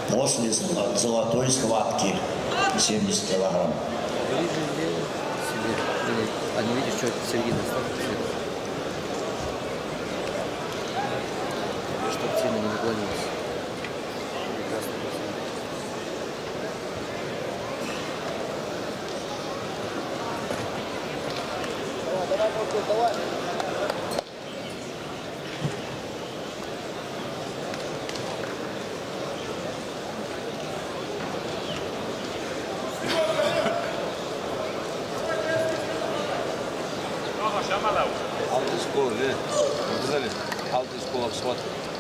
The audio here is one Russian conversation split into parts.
после золотой схватки 70 килограмм. А не видишь, что середина столько? Чтобы сильно не наклонилось. Давай. Aldı skor, ne? Güzel. Aldı skor, squat.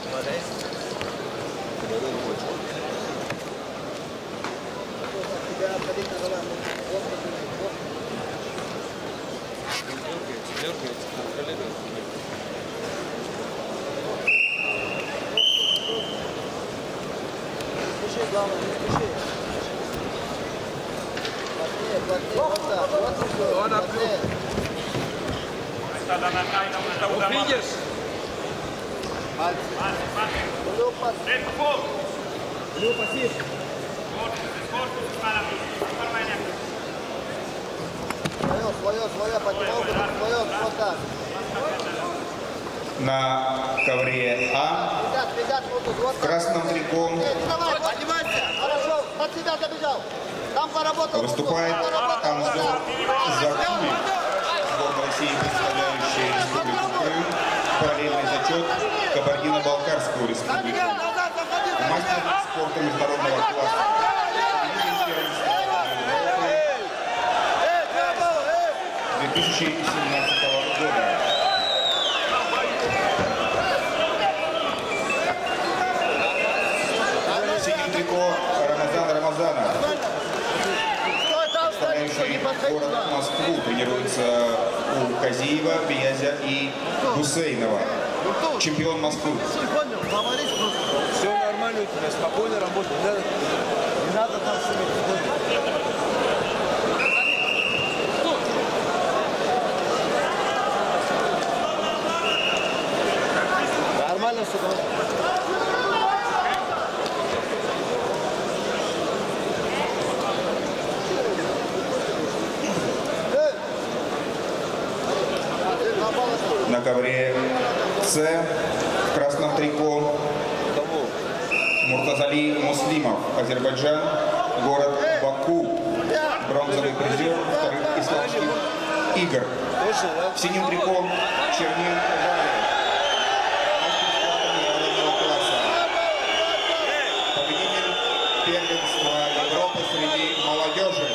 Видишь? Свое, поднимал, свое, вот так. На ковре А в красном трико выступает Анзор Закули, сборная России, представляющая Республику Крым, параллельный зачет Кабардино-Балкарскую республику. Мастер спорта международного класса. 2017 года. В синем трико Рамазана, представляющий город Москву, тренируется у Казиева, Бенязя и Гусейнова. Чемпион Москвы. Все нормально у тебя, спокойно работай. Не надо там шуметь. Нормально все. На ковре С в красном трико Муртазали Муслимов, Азербайджан, город Баку, бронзовый призер вторых исламских игр. В синем трико Чернин Валя, мастер спорта международного класса, победитель первенства Европы среди молодежи.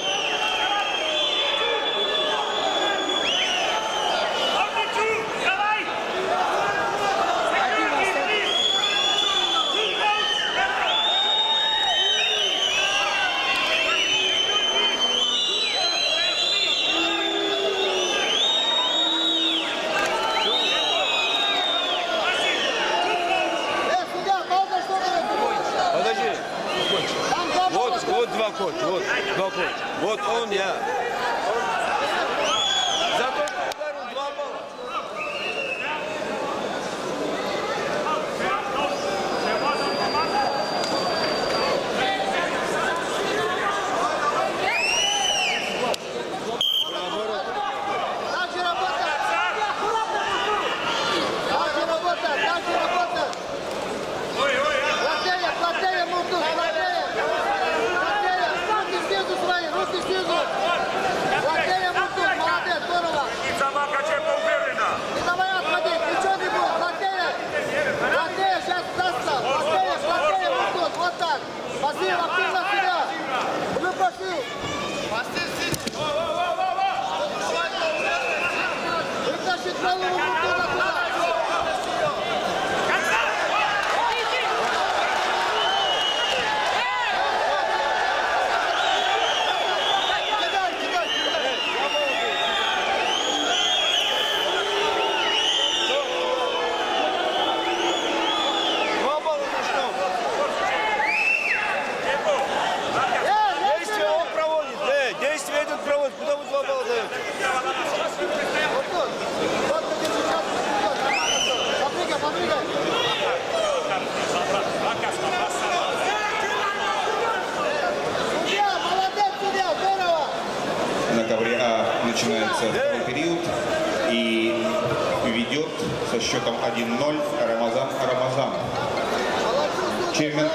Вот два коуча, вот два коуча. Вот он, я. Зато ударил 2 балла. Руки снизу! начинается второй период и ведет со счетом 1-0 Рамазан. Чермен.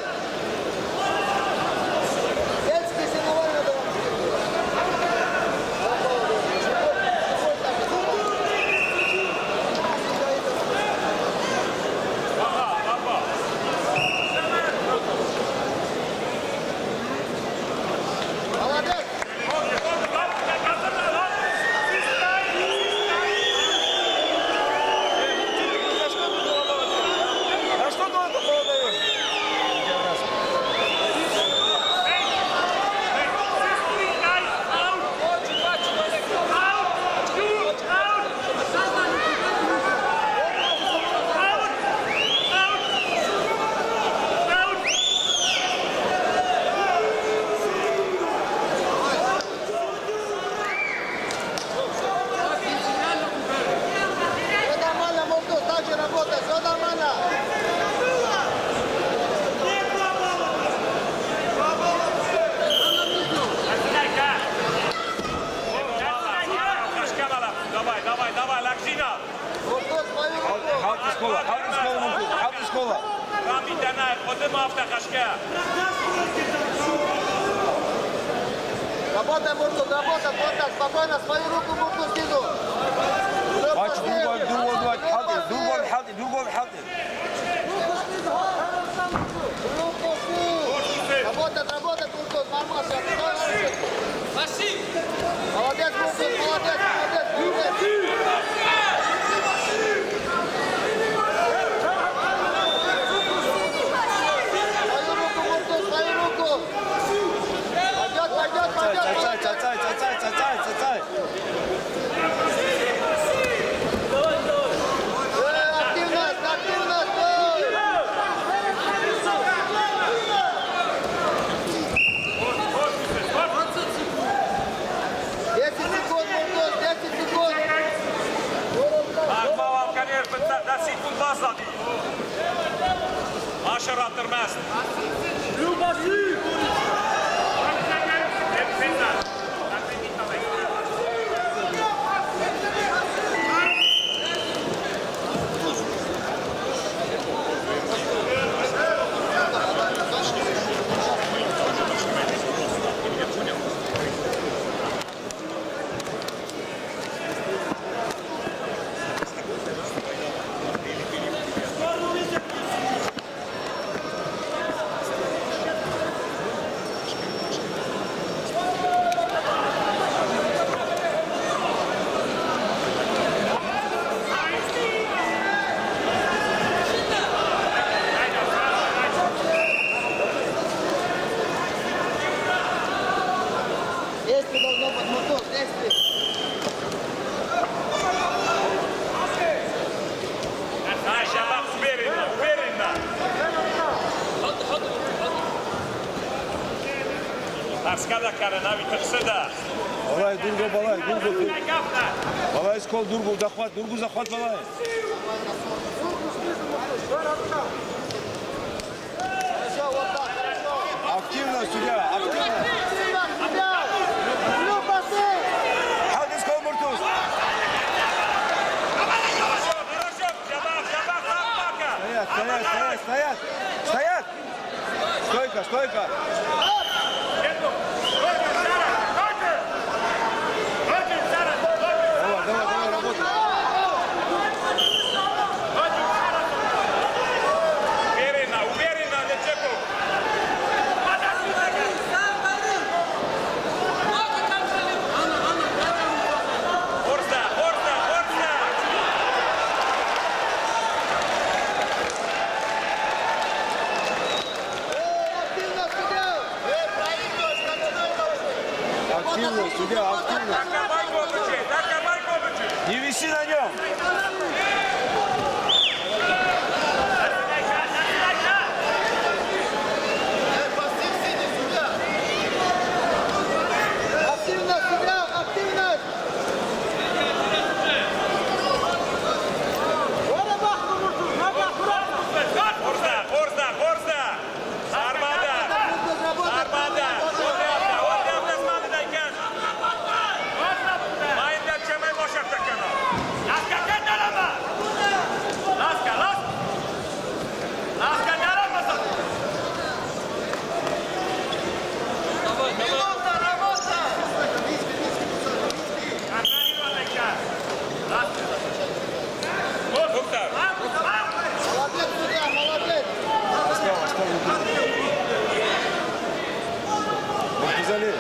Работай, Муртуз, работай, вот так, спокойно, свою руку Муртуз снизу. Работает, работает, Муртуз, нормально. Молодец, Муртуз, молодец, молодец, молодец. Aşağı attırmaz. Arskada Каранави Тырсыда. Балай, Дурго, Балай, Дурго. Балай, скол, Дурго, захват, Дурго, захват, Балай. Активно, судья, активно. Хadi, скол, Муртуз. Стоять. Стоять. Стойка, стойка. Судья, активно. Не виси на нем. Активность, судья, активность. Муртазали.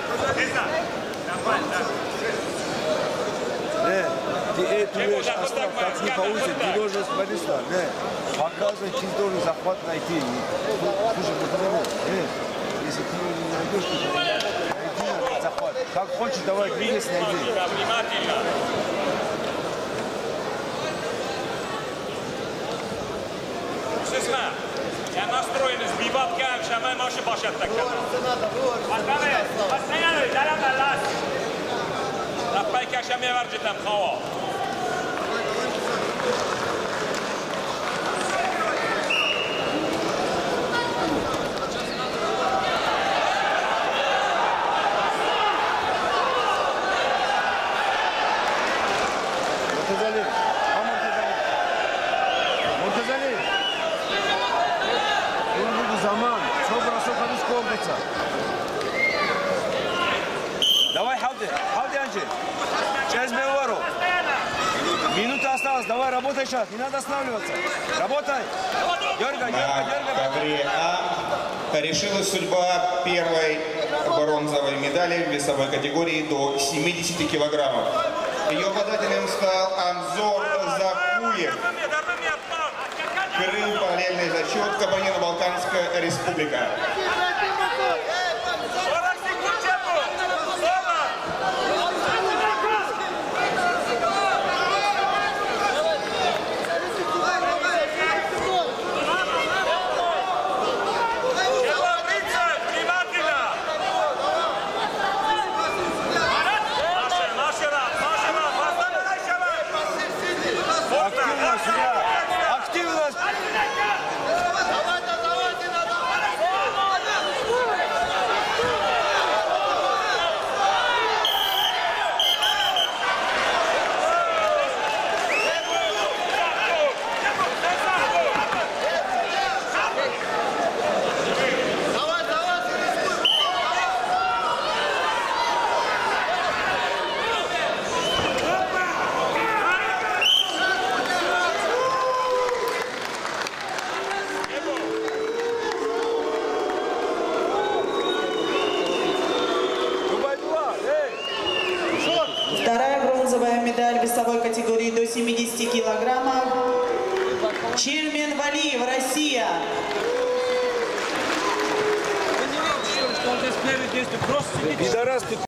Ты эту вещь оставь, как не получится, ты должен смотреть, показывай, ты должен захват найти. Слушай, Муртазали, если ты не найдешь, то найди захват. Как хочешь, давай двигайся, найди. Я настроен сбивать кем, шамай маши башат так. Постоянно, дарам аллах. Рапай кашами варджи там хава. Муртазали. Zaman çok rasyonel kompletsa. Давай, Халди, Анджи. Через Белвару. Минута осталась, давай, работай сейчас, не надо останавливаться. Работай. Дергай. На ковре А решилась судьба первой бронзовой медали в весовой категории до 70 килограммов. Ее обладателем стал Анзор Закуев. Крым, параллельный зачет, Кабардино-Балкарская республика. Вторая бронзовая медаль весовой категории до 70 килограммов. Чермен Валиев, Россия. Пидорас, ты